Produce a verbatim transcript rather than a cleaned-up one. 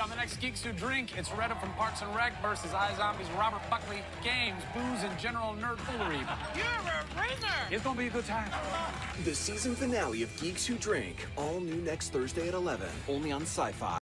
On the next Geeks Who Drink, it's Retta from Parks and Rec versus iZombie's Robert Buckley. Games, booze, and general nerd foolery. You're a ringer! It's gonna be a good time. The season finale of Geeks Who Drink, all new next Thursday at eleven, only on Sci-Fi.